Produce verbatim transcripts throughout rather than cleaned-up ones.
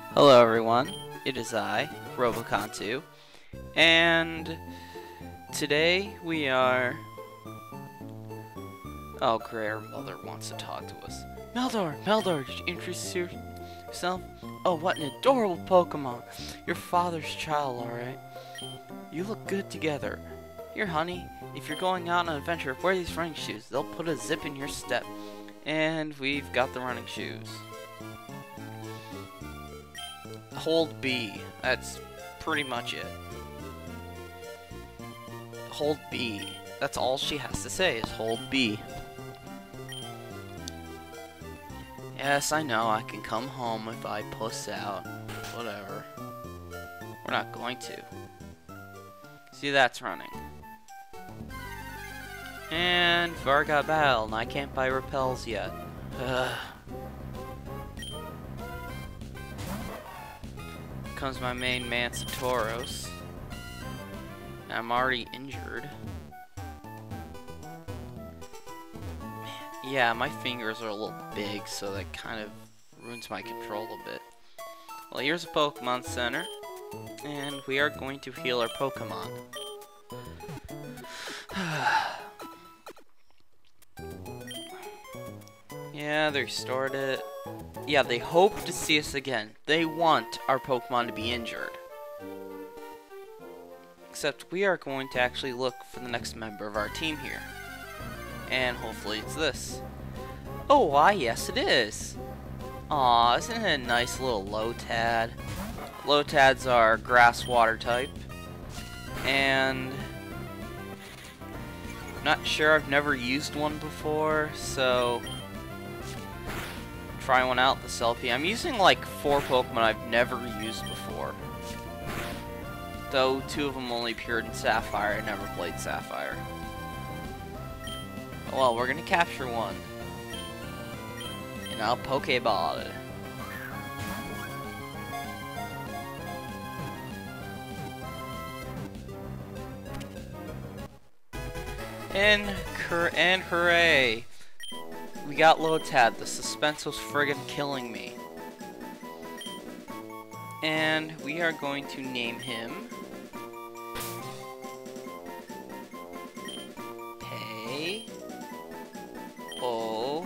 Hello everyone, it is I, Robocon two, and today we are... Oh great, our mother wants to talk to us. Meldor, Meldor, did you introduce yourself? Oh, what an adorable Pokemon. Your father's child, alright. You look good together. Here, honey, if you're going out on an adventure, wear these running shoes. They'll put a zip in your step. And we've got the running shoes. Hold B. That's pretty much it. Hold B. That's all she has to say is hold B. Yes, I know, I can come home if I puss out. Whatever. We're not going to. See, that's running. And Varga Battle, and I can't buy repels yet. Ugh. Comes my main man, Satoros. I'm already injured. Yeah, my fingers are a little big, so that kind of ruins my control a bit. Well, here's a Pokemon Center, and we are going to heal our Pokemon. Yeah, they restored it. Yeah, they hope to see us again. They want our Pokemon to be injured. Except we are going to actually look for the next member of our team here. And hopefully it's this. Oh, why, yes it is. Aw, isn't it a nice little Lotad? Lotads are grass water type. And... not sure, I've never used one before, so... try one out this L P. I'm using like four Pokemon I've never used before. Though two of them only appeared in Sapphire. I never played Sapphire. Well, we're gonna capture one. And I'll Pokeball it. And, and hooray! We got Lotad. The suspense was friggin' killing me. And we are going to name him Pay O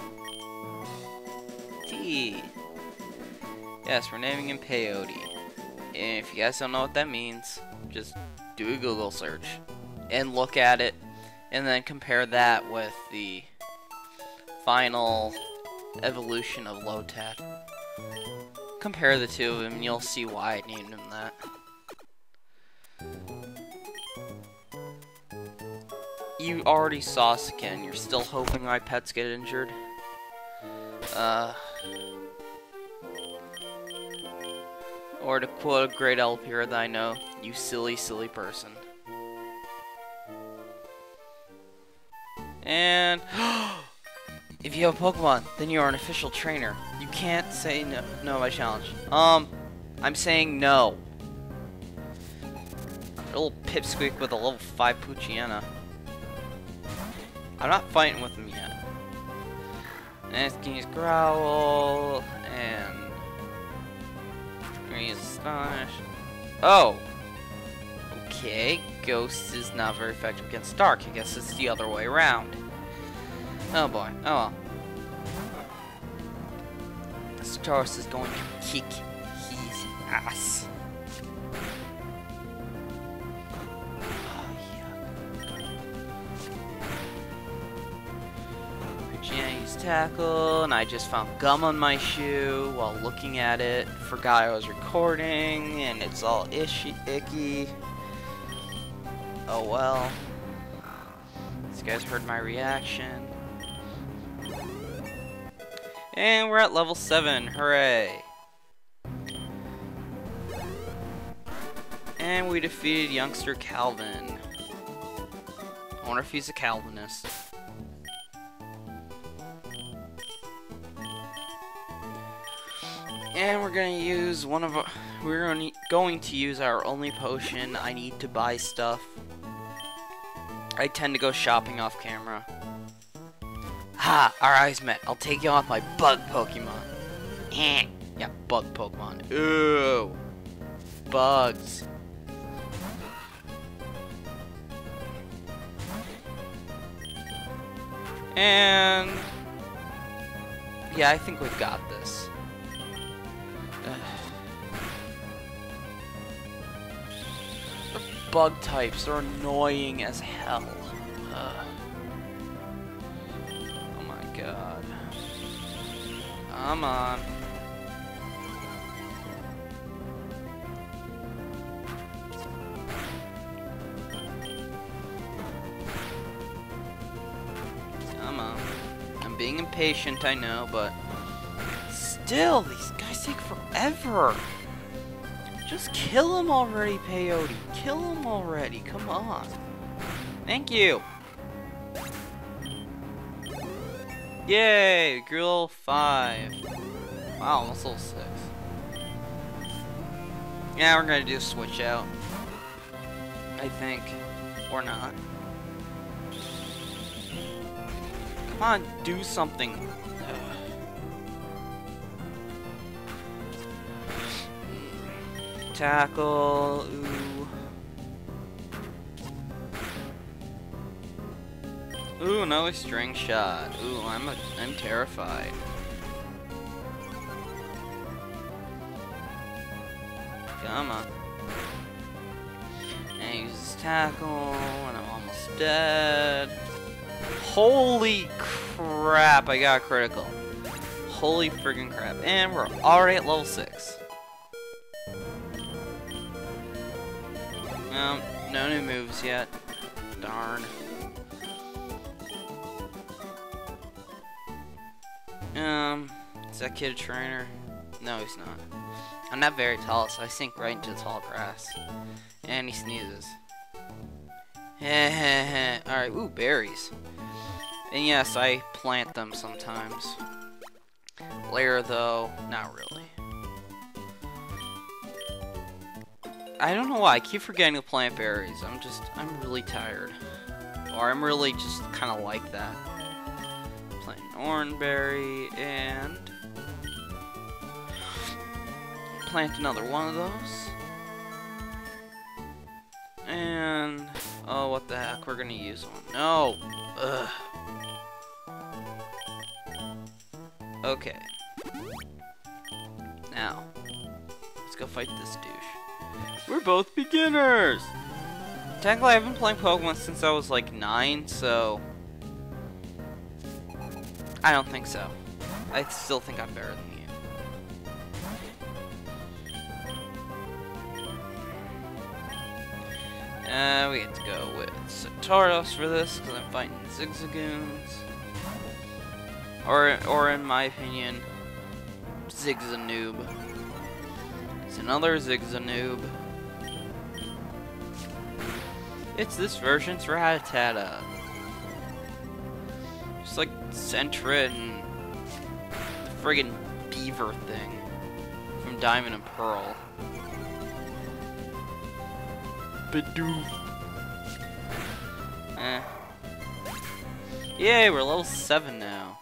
T. Yes, we're naming him Peyote. And if you guys don't know what that means, just do a Google search and look at it, and then compare that with the final evolution of Lotad. Compare the two of them and you'll see why I named him that. You already saw us again. You're still hoping my pets get injured? Uh... Or to quote a great L P R that I know, you silly, silly person. And... if you have a Pokemon, then you are an official trainer. You can't say no, no my challenge. Um, I'm saying no. A little pipsqueak with a level five Poochyena. I'm not fighting with him yet. And he's Growl, and... he's Astonished. Oh! Okay, Ghost is not very effective against Dark. I guess it's the other way around. Oh boy, oh well. Satoros is going to kick his ass. Oh, yuck. Poochyena used Tackle, and I just found gum on my shoe while looking at it. Forgot I was recording, and it's all ishy, icky. Oh well. You guys heard my reaction. And we're at level seven, hooray! And we defeated youngster Calvin. I wonder if he's a Calvinist. And we're gonna use one of our, we're going to use our only potion. I need to buy stuff. I tend to go shopping off camera. Ha! Our eyes met. I'll take you off my bug Pokemon. Eh. Yeah, bug Pokemon. Ooh. Bugs. And yeah, I think we've got this. The bug types are annoying as hell. Ugh. Oh my god. Come on. Come on. I'm being impatient, I know, but still, these guys take forever. Just kill him already, Peyote. Kill him already. Come on. Thank you. Yay! Grew level five. Wow, almost level six. Yeah, we're gonna do a switch out. I think. Or not. Come on, do something. Tackle. Ooh. Ooh, no string shot. Ooh, I'm a, I'm terrified. Come on. And he uses tackle, and I'm almost dead. Holy crap, I got a critical. Holy friggin' crap. And we're already at level six. Um, no new moves yet. Darn. Um, is that kid a trainer? No, he's not. I'm not very tall, so I sink right into the tall grass. And he sneezes. Alright, ooh, berries. And yes, I plant them sometimes. Later, though, not really. I don't know why, I keep forgetting to plant berries. I'm just, I'm really tired. Or I'm really just kind of like that. Plant an orangeberry, and plant another one of those. And, oh, what the heck, we're gonna use one. No! Ugh. Okay. Now, let's go fight this douche. We're both beginners! Technically, I've been playing Pokemon since I was like nine, so I don't think so. I still think I'm better than you. Uh, we get to go with Satoros for this, because I'm fighting Zigzagoons. Or, or in my opinion, Zigzanoob. It's another Zigzanoob. It's this version's Rattata. Just like Sentret and the friggin' beaver thing from Diamond and Pearl. Bidoof. Eh. Yay, we're level seven now.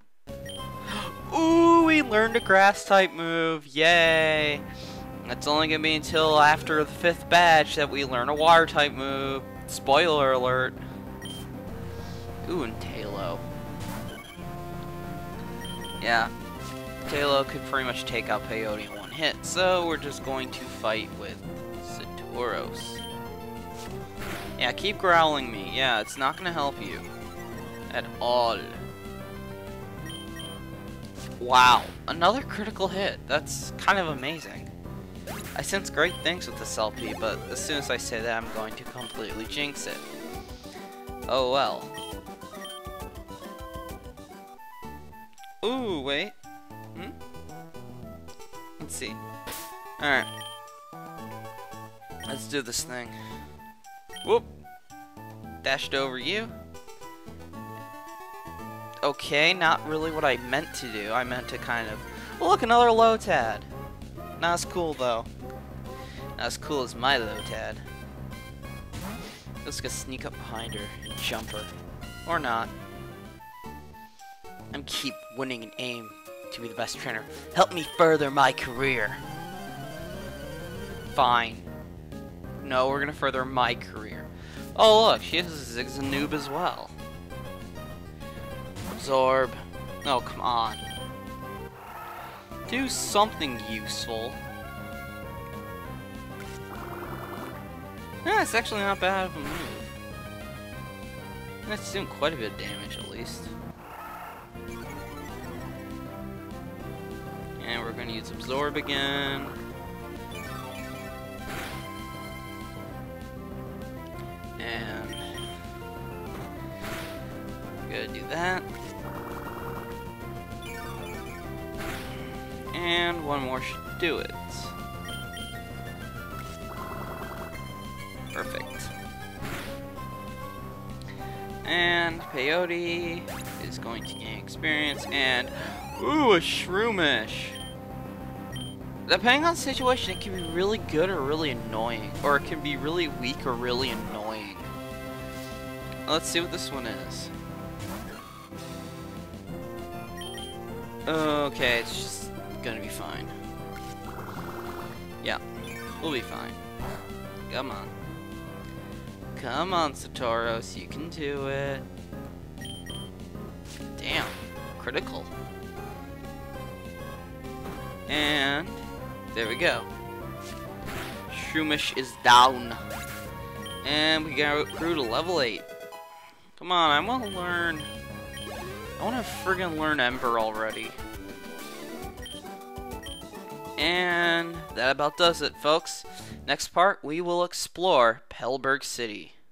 Ooh, we learned a grass type move. Yay. That's only gonna be until after the fifth batch that we learn a water type move. Spoiler alert. Ooh, and Tailo. Yeah. Tailo could pretty much take out Peyote in one hit, so we're just going to fight with Satoros. Yeah, keep growling me. Yeah, it's not gonna help you. At all. Wow, another critical hit. That's kind of amazing. I sense great things with this L P, but as soon as I say that, I'm going to completely jinx it. Oh well. Ooh, wait. Hmm? Let's see. Alright. Let's do this thing. Whoop. Dashed over you. Okay, not really what I meant to do. I meant to kind of... Oh, look, another Lotad. Not as cool, though. Not as cool as my Lotad. Let's go sneak up behind her and jump her. Or not. I'm keep winning and aim. to be the best trainer. Help me further my career. Fine. No, we're gonna further my career. Oh look, she has a Zigzagoon as well. Absorb. Oh, come on. Do something useful. Yeah, it's actually not bad of a move. That's doing quite a bit of damage at least. And we're gonna use Absorb again. And we're gonna do that. And one more should do it. Perfect. And Peyote is going to gain experience and ooh, a Shroomish. Depending on the situation, it can be really good or really annoying. Or it can be really weak or really annoying. Let's see what this one is. Okay, it's just gonna be fine. Yeah, we'll be fine. Come on. Come on, Satoros, you can do it. Damn, critical. And there we go. Shroomish is down. And we got grew to level eight. Come on, I want to learn. I want to friggin' learn Ember already. And that about does it, folks. Next part, we will explore Pelburg City.